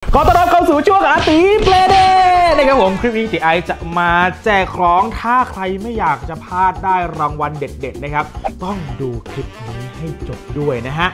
ขอต้อนรับเข้าสู่ช่วงอาตีเพลย์เดย์นะครับผมคลิปนี้ตีไอจะมาแจกของถ้าใครไม่อยากจะพลาดได้รางวัลเด็ดๆนะครับต้องดูคลิปนี้ให้จบด้วยนะฮะ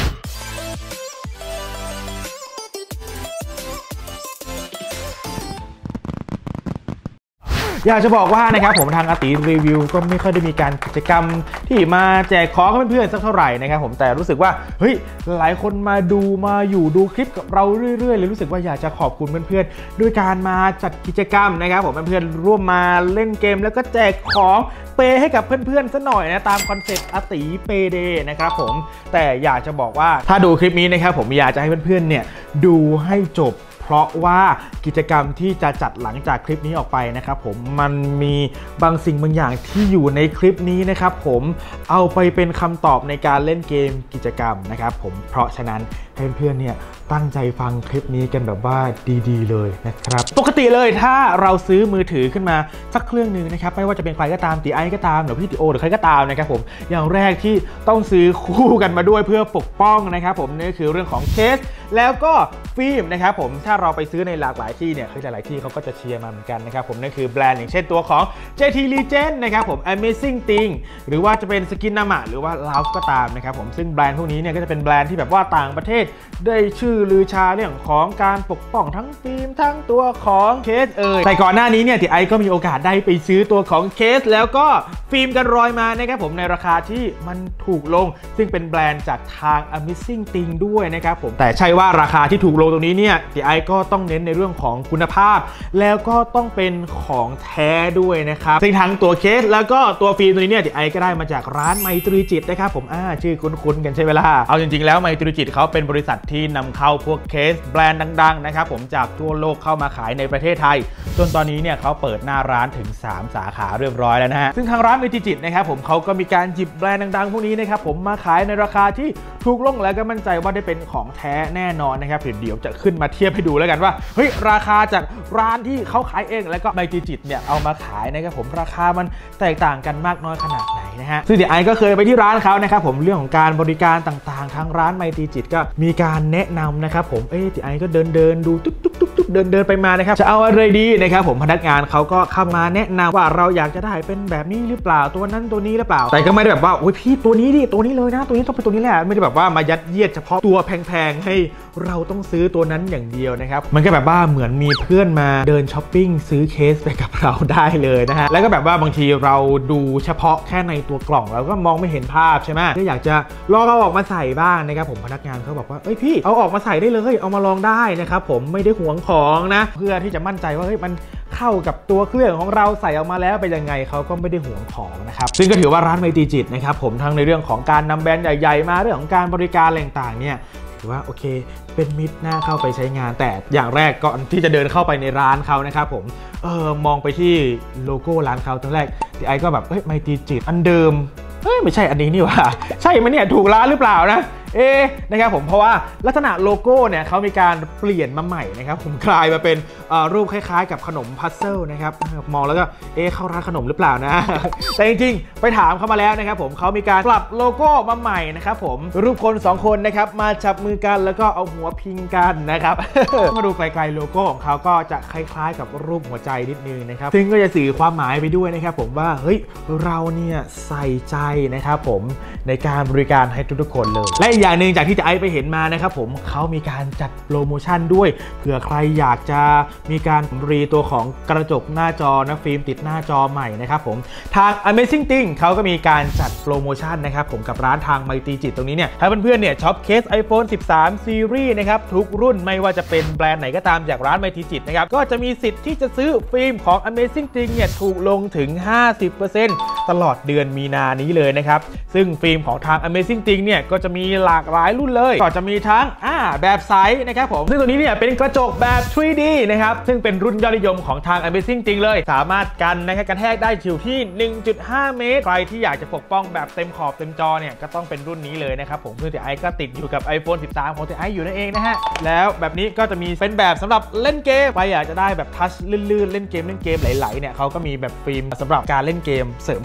อยากจะบอกว่านะครับผมทางอาตีรีวิวก็ไม่ค่อยได้มีการกิจกรรมที่มาแจกของให้เพื่อนๆสักเท่าไหร่นะครับผมแต่รู้สึกว่าเฮ้ยหลายคนมาอยู่ดูคลิปกับเราเรื่อยๆเลยรู้สึกว่าอยากจะขอบคุณเพื่อนๆด้วยการมาจัดกิจกรรมนะครับผมเพื่อนๆร่วมมาเล่นเกมแล้วก็แจกของเปย์ให้กับเพื่อนๆซะหน่อยนะตามคอนเซ็ปต์อาตีเปย์เดย์นะครับผมแต่อยากจะบอกว่าถ้าดูคลิปนี้นะครับผมอยากจะให้เพื่อนๆเนี่ยดูให้จบเพราะว่ากิจกรรมที่จะจัดหลังจากคลิปนี้ออกไปนะครับผมมันมีบางสิ่งบางอย่างที่อยู่ในคลิปนี้นะครับผมเอาไปเป็นคำตอบในการเล่นเกมกิจกรรมนะครับผมเพราะฉะนั้นให้เพื่อนๆเนี่ยตั้งใจฟังคลิปนี้กันแบบว่าดีๆเลยนะครับปกติเลยถ้าเราซื้อมือถือขึ้นมาสักเครื่องนึงนะครับไม่ว่าจะเป็นใครก็ตามตีไอก็ตามหรือพี่ตีโอหรือใครก็ตามนะครับผมอย่างแรกที่ต้องซื้อคู่กันมาด้วยเพื่อปกป้องนะครับผมนี่คือเรื่องของเคสแล้วก็ฟิล์มนะครับผมถ้าเราไปซื้อในหลากหลายที่เนี่ยคือหลายๆที่เขาก็จะเชียร์มาเหมือนกันนะครับผมนั่นคือแบรนด์อย่างเช่นตัวของ JT Legend นะครับผม Amazing Thing หรือว่าจะเป็นสกินนามะหรือว่า Loud ก็ตามนะครับผมซึ่งแบรนด์พวกนี้เนี่ยก็จะเป็นแบรนด์ที่แบบว่าต่างประเทศได้ชื่อลือชาเรื่องของการปกป้องทั้งฟิล์มทั้งตัวของเคสแต่ก่อนหน้านี้เนี่ยที่ไอก็มีโอกาสได้ไปซื้อตัวของเคสแล้วก็ฟิล์มกันรอยมานะครับผมในราคาที่มันถูกลงซึ่งเป็นแบรนด์จากทาง Amazing Thing ด้วยนะครับผมแต่ใช่ว่าราคาที่ถูกลงตรงนี้เนี่ยที่ไอก็ต้องเน้นในเรื่องของคุณภาพแล้วก็ต้องเป็นของแท้ด้วยนะครับซึ่งทั้งตัวเคสแล้วก็ตัวฟิล์มตัวนี้เนี่ยที่ไอก็ได้มาจากร้านไมตรีจิตนะครับผมชื่อคุ้นๆกันใช่ไหมล่ะเอาจริงๆแล้วไมตรีจิตเขาเป็นบริษัทที่นำเข้าพวกเคสแบรนด์ดังๆนะครับผมจากทั่วโลกเข้ามาขายในประเทศไทยจนตอนนี้เนี่ยเขาเปิดหน้าร้านถึง3 สาขาเรียบร้อยแล้วนะฮะซึ่งทางร้านไมตรีจิตนะครับผมเขาก็มีการหยิบแบรนด์ดังๆพวกนี้นะครับผมมาขายในราคาที่ถูกลงและก็มั่นใจว่าได้เป็นของแท้แน่นอนนะครับเดี๋ยวจะขึ้นมาเทียบให้ดูแล้วกันว่าเฮ้ยราคาจากร้านที่เขาขายเองแล้วก็ไมตรีจิตเนี่ยเอามาขายนะครับผมราคามันแตกต่างกันมากน้อยขนาดไหนนะฮะซึ่งเดี๋ยวไอก็เคยไปที่ร้านเขานะครับผมเรื่องของการบริการต่างๆทางร้านไมตรีจิตก็มีการแนะนำนะครับผมเดี๋ยวไอก็เดินดูตุ๊บเดินไปมานะครับจะเอาอะไรดีนะครับผมพนักงานเขาก็เข้ามาแนะนำว่าเราอยากจะได้เป็นแบบนี้หรือเปล่าตัวนั้นตัวนี้หรือเปล่าแต่ก็ไม่ได้แบบว่าโอ้ยพี่ตัวนี้ดิตัวนี้เลยนะตัวนี้ต้องเป็นตัวนี้แหละไม่ได้แบบว่ามายัดเยียดเฉพาะตัวแพงๆให้เราต้องซื้อตัวนั้นอย่างเดียวนะครับมันก็แบบว่าเหมือนมีเพื่อนมาเดินช้อปปิ้งซื้อเคสไปกับเราได้เลยนะฮะแล้วก็แบบว่าบางทีเราดูเฉพาะแค่ในตัวกล่องเราก็มองไม่เห็นภาพใช่ไหมก็อยากจะลองเอาออกมาใส่บ้างนะครับผมพนักงานเขาบอกว่าพี่เอาออกมาใส่ได้เลยเอามาลองได้นะครับผมไม่ได้หวงของนะเพื่อที่จะมั่นใจว่ามันเข้ากับตัวเครื่องของเราใส่ออกมาแล้วเป็นยังไงเขาก็ไม่ได้หวงของนะครับซึ่งก็ถือว่าร้านไมตรีจิตนะครับผมทั้งในเรื่องของการนำแบรนด์ใหญ่ๆมาเรื่องของการบริการอะไรต่างๆเนี่ยถือว่าโอเคเป็นมิตรน่าเข้าไปใช้งานแต่อย่างแรกก่อนที่จะเดินเข้าไปในร้านเขานะครับผมมองไปที่โลโก้ร้านเขาตอนแรกที่ไอก็แบบไมตรีจิตอันเดิมไม่ใช่อันนี้นี่ว่าใช่ไหมเนี่ยถูกร้านหรือเปล่านะนะครับผมเพราะว่าลักษณะโลโก้เนี่ยเขามีการเปลี่ยนมาใหม่นะครับผมกลายมาเป็นรูปคล้ายๆกับขนมพัซเซิลนะครับมองแล้วก็เข้าร้านขนมหรือเปล่านะแต่จริงๆไปถามเขามาแล้วนะครับผมเขามีการปรับโลโก้มาใหม่นะครับผมรูปคน2 คนนะครับมาจับมือกันแล้วก็เอาหัวพิงกันนะครับ มาดูไกลๆโลโก้ของเขาก็จะคล้ายๆกับรูปหัวใจนิดนึงนะครับซึ่งก็จะสื่อความหมายไปด้วยนะครับผมว่าเฮ้ยเราเนี่ยใส่ใจนะครับผมในการบริการให้ทุกๆคนเลยและอย่างหนึ่งจากที่จะไอไปเห็นมานะครับผมเขามีการจัดโปรโมชั่นด้วยเผื่อใครอยากจะมีการรีตัวของกระจกหน้าจอนะฟิล์มติดหน้าจอใหม่นะครับผมทาง Amazing Thing เขาก็มีการจัดโปรโมชั่นนะครับผมกับร้านทางไมตรีจิตตรงนี้เนี่ยถ้าเพื่อนๆเนี่ยช็อปเคส iPhone 13 Series นะครับทุกรุ่นไม่ว่าจะเป็นแบรนด์ไหนก็ตามจากร้านไมตรีจิตนะครับก็จะมีสิทธิ์ที่จะซื้อฟิล์มของ Amazing Thing เนี่ยถูกลงถึง 50% ตลอดเดือนมีนานี้เลยนะครับซึ่งฟิล์มของทาง Amazing Thing เนี่ยก็จะมีหลากหลายรุ่นเลยก็จะมีทั้งแบบใสนะครับผมซึ่งตัวนี้เนี่ยเป็นกระจกแบบ 3D นะครับซึ่งเป็นรุ่นยอดนิยมของทาง Amazing Thing เลยสามารถกันนะครับกระแทกได้อยู่ที่ 1.5 เมตรใครที่อยากจะปกป้องแบบเต็มขอบเต็มจอเนี่ยก็ต้องเป็นรุ่นนี้เลยนะครับผมซึ่งที่ไอก็ติดอยู่กับ iPhone 13 ของที่ไออยู่นั่นเองนะฮะแล้วแบบนี้ก็จะมีเป็นแบบสำหรับเล่นเกมใครอยากจะได้แบบทัชลื่นๆเล่นเกมไหลๆเนี่ยเขาก็มีแบบฟิล์มสำหรับการเล่นเกมเสริมเข้า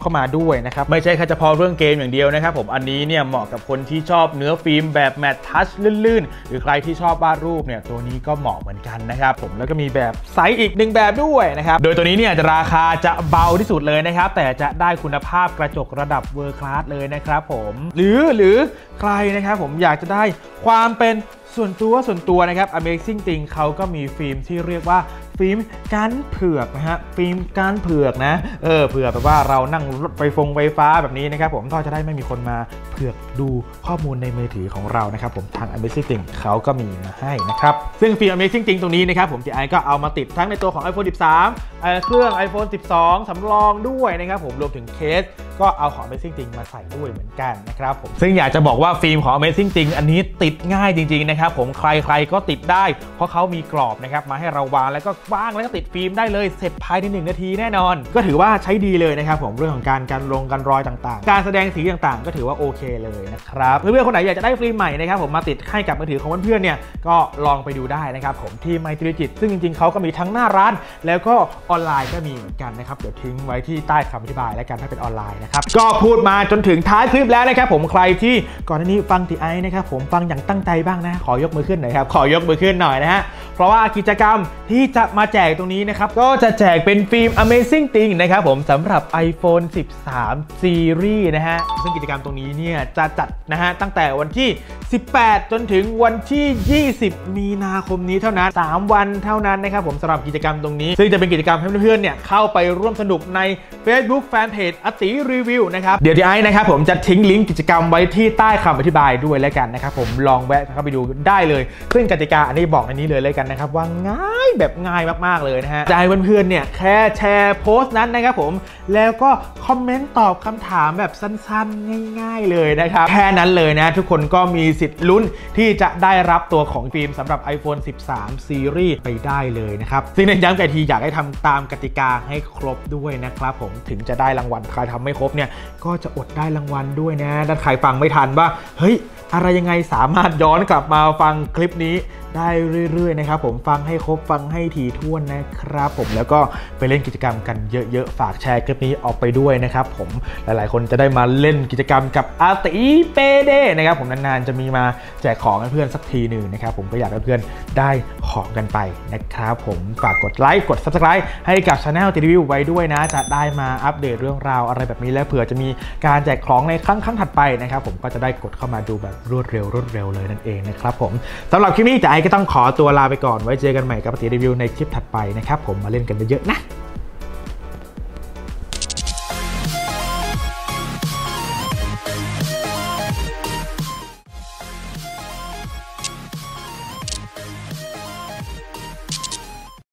ามาด้วยนะครับไม่ใช่แค่เฉพาะเรื่องเกมอย่างเดียวนะครับผมอันนี้เนี่ยเหมาะกับคนที่ชอบเนื้อฟิล์มแบบแมตต์ทัชลื่นๆหรือใครที่ชอบวาดรูปเนี่ยตัวนี้ก็เหมาะเหมือนกันนะครับผมแล้วก็มีแบบไซส์อีก1แบบด้วยนะครับโดยตัวนี้เนี่ยราคาจะเบาที่สุดเลยนะครับแต่จะได้คุณภาพกระจกระดับเวอร์คลาสเลยนะครับผมหรือใครนะครับผมอยากจะได้ความเป็นส่วนตัวนะครับ Amazing Thing เขาก็มีฟิล์มที่เรียกว่าฟิล์มก้านเผือกนะฮะฟิล์มก้านเผือกนะเผื่อแบบว่าเรานั่งรถไฟฟ้าแบบนี้นะครับผมก็จะได้ไม่มีคนมาเผือกดูข้อมูลในมือถือของเรานะครับผมทาง Amazing Thing เขาก็มีมาให้นะครับซึ่งฟิล์ม Amazing Thing ตรงนี้นะครับผมที่ไอก็เอามาติดทั้งในตัวของ iPhone 13 เครื่อง iPhone 12 สำรองด้วยนะครับผมรวมถึงเคสก็เอาของ Amazing Thing มาใส่ด้วยเหมือนกันนะครับผมซึ่งอยากจะบอกว่าฟิล์มของ Amazing Thing อันนี้ติดง่ายจริงๆนะครับผมใครก็ติดได้เพราะเขามีกรอบนะครับมาให้เราวางแล้วก็วางแล้วก็ติดฟิล์มได้เลยเสร็จภายใน1 นาทีแน่นอนก็ถือว่าใช้ดีเลยนะครับผมเรื่องของการรอยต่างๆการแสดงสีต่างๆก็ถือว่าโอเคเลยนะครับเพื่อนๆคนไหนอยากจะได้ฟิล์มใหม่นะครับผมมาติดให้กับมือถือของเพื่อนๆเนี่ยก็ลองไปดูได้นะครับผมที่ MyTriGit ซึ่งจริงๆเขาก็มีทั้งหน้าร้านแล้วก็ออนไลน์ก็มีเหมือนกันนะครับเดี๋ยวทิ้งไว้ที่ใต้คำอธิบายแล้วกันถ้าเป็นออนไลน์นะครับก็พูดมาจนถึงท้ายคลิปแล้วนะครับผมใครที่ก่อนหน้านี้ฟังติไอนะครับผมฟังอย่างตั้งใจบ้างนะขอยกมือขึ้นหน่อยครับขอยกมือขึ้นหน่อยนะฮะเพราะว่ากิจกรรมที่จะมาแจกตรงนี้นะครับก็จะแจกเป็นฟิล์ม Amazing Thing นะครับผมสำหรับ iPhone 13 Series นะฮะซึ่งกิจกรรมตรงนี้เนี่ยจะจัดนะฮะตั้งแต่วันที่18จนถึงวันที่20มีนาคมนี้เท่านั้น3วันเท่านั้นนะครับผมสำหรับกิจกรรมตรงนี้ซึ่งจะเป็นกิจกรรมให้เพื่อนๆเนี่ยเข้าไปร่วมสนุกใน Facebook Fanpage อติรีวิวนะครับเดี๋ยวที่ไอ้นะครับผมจะทิ้งลิงก์กิจกรรมไว้ที่ใต้คำอธิบายด้วยแล้วกันนะครับผมลองแวะเข้าไปดูได้เลยซึ่งกติกาอันนี้บอกในนี้เลยแล้วกันนะครับว่าง่ายแบบง่ายมากๆเลยนะฮะจะให้เพื่อนๆเนี่ยแค่แชร์โพสต์นั้นนะครับผมแล้วก็คอมเมนต์ตอบคำถามแบบสั้นๆง่ายๆเลยนะครับแค่นั้นเลยนะทุกคนก็มีสิทธิ์ลุ้นที่จะได้รับตัวของฟิล์มสำหรับ iPhone 13 Series ไปได้เลยนะครับซึ่งในย้ำกันทีอยากให้ทำตามกติกาให้ครบด้วยนะครับผมถึงจะได้รางวัลใครทำไม่ครบเนี่ยก็จะอดได้รางวัลด้วยนะถ้าใครฟังไม่ทันว่าเฮ้ยอะไรยังไงสามารถย้อนกลับมาฟังคลิปนี้ได้เรื่อยๆนะครับผมฟังให้ครบฟังให้ถี่ถ้วนนะครับผมแล้วก็ไปเล่นกิจกรรมกันเยอะๆฝากแชร์คลิปนี้ออกไปด้วยนะครับผมหลายๆคนจะได้มาเล่นกิจกรรมกับอาติเปเดนะครับผมนานๆจะมีมาแจกของให้เพื่อนสักทีหนึ่งนะครับผมก็อยากให้เพื่อนได้ของกันไปนะครับผมฝากกดไลค์กด Subscribe ให้กับ Channel ติรีวิวไว้ด้วยนะจะได้มาอัปเดตเรื่องราวอะไรแบบนี้และเผื่อจะมีการแจกของในครั้งถัดไปนะครับผมก็จะได้กดเข้ามาดูแบบรวดเร็วเลยนั่นเองนะครับผมสำหรับคลิปนี้จะก็ต้องขอตัวลาไปก่อนไว้เจอกันใหม่กับปฏิรีวิวในคลิปถัดไปนะครับผมมาเล่นกันเยอะๆนะ